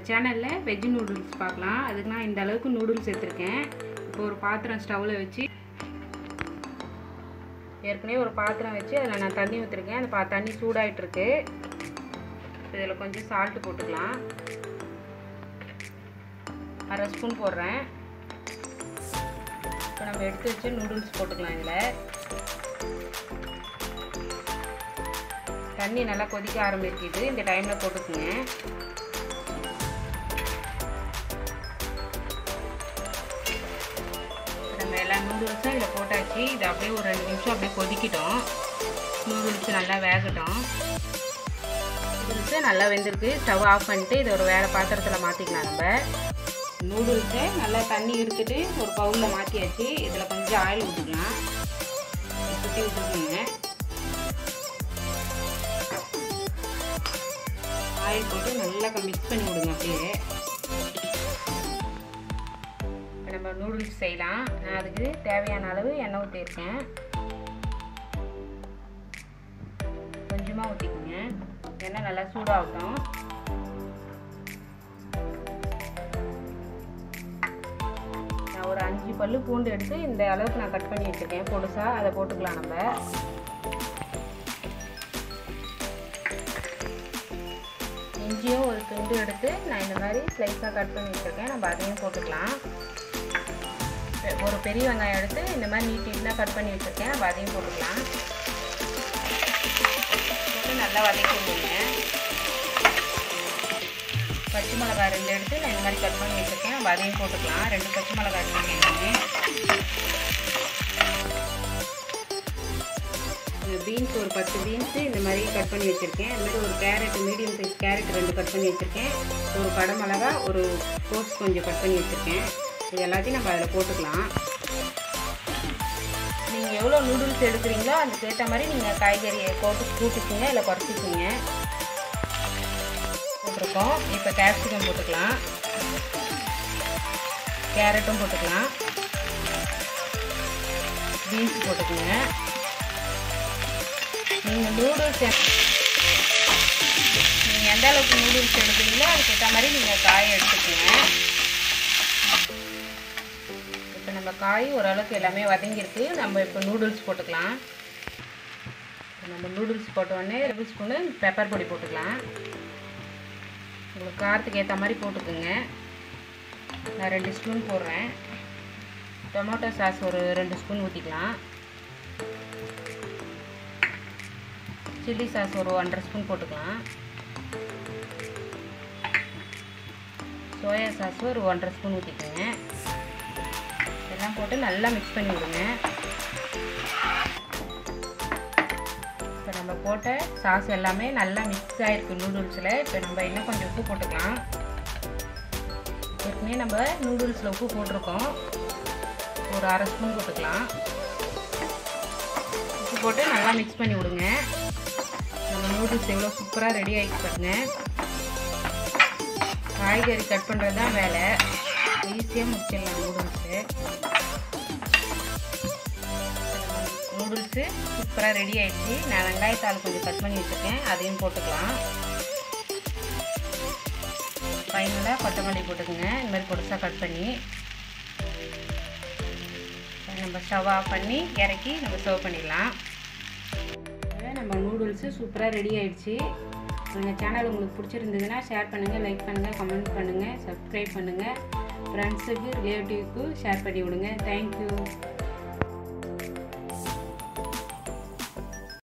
சேனலில் veg noodles பார்க்கலாம். அதுக்கு நான் இந்த அளவுக்கு நூடுல்ஸ் எடுத்துருக்கேன். இப்போ ஒரு பாத்திரம் ஸ்டவ்வில் வச்சு ஏற்கனவே ஒரு பாத்திரம் வச்சு அதில் நான் தண்ணி ஊற்றிருக்கேன். அந்த தண்ணி சூடாகிட்டுருக்கு. இதில் கொஞ்சம் சால்ட்டு போட்டுக்கலாம். 1/2 ஸ்பூன் போடுறேன். இப்போ நம்ம எடுத்து வச்சு நூடுல்ஸ் போட்டுக்கலாம். இதில் தண்ணி நல்லா கொதிக்க ஆரம்பிக்குது. இந்த டைமில் போட்டுக்குங்க. நம்ம எல்லா நூடுல்ஸும் இதில் போட்டாச்சு. இது அப்படியே ஒரு 2 நிமிஷம் அப்படியே கொதிக்கிட்டோம். நூடுல்ஸ் நல்லா வேகட்டும். நூடுல்ஸு நல்லா வெந்திருக்கு. ஸ்டவ் ஆஃப் பண்ணிட்டு இதை ஒரு வேறு பாத்திரத்தில் மாற்றிக்கலாம். நம்ம நூடுல்ஸை நல்லா தண்ணி எடுத்துட்டு ஒரு பவுலில் மாற்றியாச்சு. இதில் கொஞ்சம் ஆயில் ஊற்றிக்கலாம். சுற்றி ஊற்றிக்கோங்க. ஆயில் போட்டு நல்லா மிக்ஸ் பண்ணி விடுங்க. அப்படியே நம்ம நூடுல்ஸ் செய்யலாம். நான் அதுக்கு தேவையான அளவு எண்ணெய் ஊற்றிருக்கேன். கொஞ்சமாக ஊற்றிக்கோங்க. எண்ணெய் நல்லா சூடாகட்டும். நான் ஒரு 5 பல்லு பூண்டு எடுத்து இந்த அளவுக்கு நான் கட் பண்ணி வச்சுருக்கேன் பொடுசாக. அதை போட்டுக்கலாம். நம்ம இஞ்சியும் ஒரு துண்டு எடுத்து நான் இந்த மாதிரி ஸ்லைஸாக கட் பண்ணி வச்சுருக்கேன். நம்ம அதையும் போட்டுக்கலாம். ஒரு பெரிய வெங்காயம் எடுத்து இந்த மாதிரி நீட்டாக கட் பண்ணி வச்சுருக்கேன். நம்ம அதையும் போட்டுக்கலாம். போட்டு நல்லா வதக்கிடுங்க. பச்சை மிளகாய் 2 எடுத்து நான் இந்த மாதிரி கட் பண்ணி வச்சுருக்கேன். நம்ம அதையும் போட்டுக்கலாம். 2 பச்சை மிளகாய் எடுத்துக்கோங்க. பீன்ஸ் ஒரு 10 பீன்ஸு இந்த மாதிரி கட் பண்ணி வச்சுருக்கேன். அது மாதிரி ஒரு carrot, medium size carrot 2 cut பண்ணி வச்சுருக்கேன். ஒரு கடை மிளகா, ஒரு கோஸ் கொஞ்சம் கட் பண்ணி வச்சுருக்கேன். இது எல்லாத்தையும் நம்ம அதில் போட்டுக்கலாம். நீங்கள் எவ்வளோ நூடுல்ஸ் எடுக்கிறீங்களோ அதுக்கேற்ற மாதிரி நீங்கள் காய்கறியை போட்டு கூட்டிக்கிங்க, இல்லை குறைச்சிக்கிங்க. போட்டிருக்கோம். இப்போ கேப்சிகம் போட்டுக்கலாம். கேரட்டும் போட்டுக்கலாம். பீன்ஸ் போட்டுக்குங்க. நீங்கள் நூடுல்ஸ் நீங்கள் எந்த அளவுக்கு நூடுல்ஸ் எடுக்கிறீங்களோ அதுக்கேற்ற மாதிரி நீங்கள் காயை எடுத்துக்கோங்க. இப்போ நம்ம காய் ஓரளவுக்கு எல்லாமே வதங்கிருக்கு. நம்ம இப்போ நூடுல்ஸ் போட்டுக்கலாம். நம்ம நூடுல்ஸ் போட்டோடனே 2 ஸ்பூனு பெப்பர் பொடி போட்டுக்கலாம். உங்களுக்கு காரத்துக்கு ஏற்ற மாதிரி போட்டுக்குங்க. நான் 2 ஸ்பூன் போடுறேன். டொமேட்டோ சாஸ் ஒரு 2 ஸ்பூன் ஊற்றிக்கலாம். சில்லி சாஸ் ஒரு 1/2 ஸ்பூன் போட்டுக்கலாம். சோயா சாஸ் ஒரு 1/2 ஸ்பூன் ஊற்றிக்கோங்க. எல்லாம் போட்டு நல்லா மிக்ஸ் பண்ணி விடுங்க. இப்போ நம்ம போட்ட சாஸ் எல்லாமே நல்லா மிக்ஸ் ஆகிருக்கு நூடுல்ஸில். இப்போ நம்ம இன்னும் கொஞ்சம் உப்பு போட்டுக்கலாம். ஏற்கனவே நம்ம நூடுல்ஸில் உப்பு போட்டிருக்கோம். ஒரு 1/2 ஸ்பூன் போட்டுக்கலாம். உப்பு போட்டு நல்லா மிக்ஸ் பண்ணி விடுங்க. நம்ம நூடுல்ஸ் எவ்வளோ சூப்பராக ரெடி ஆகிட்டு பாருங்க. காய்கறி கட் பண்ணுறது தான் வேலை. ஈஸியாக முடிச்சிடலாம் நூடுல்ஸு. நூடுல்ஸு சூப்பராக ரெடி ஆகிடுச்சு. நான் வெங்காயத்தாள் கொஞ்சம் கட் பண்ணி வச்சுருக்கேன். அதையும் போட்டுக்கலாம். ஃபைனலாக கொத்தமல்லி போட்டுக்கோங்க. இந்த மாதிரி பொடுசாக கட் பண்ணி நம்ம ஸ்டவ் ஆஃப் பண்ணி இறக்கி நம்ம சர்வ் பண்ணிடலாம். நம்ம நூடுல்ஸு சூப்பராக ரெடி ஆகிடுச்சு. எங்கள் சேனல் உங்களுக்கு பிடிச்சிருந்ததுன்னா ஷேர் பண்ணுங்கள், லைக் பண்ணுங்கள், கமெண்ட் பண்ணுங்கள், சப்ஸ்கிரைப் பண்ணுங்கள். ஃப்ரெண்ட்ஸுக்கு, ரிலேட்டிவ்க்கு ஷேர் பண்ணி விடுங்க. தேங்க்யூ.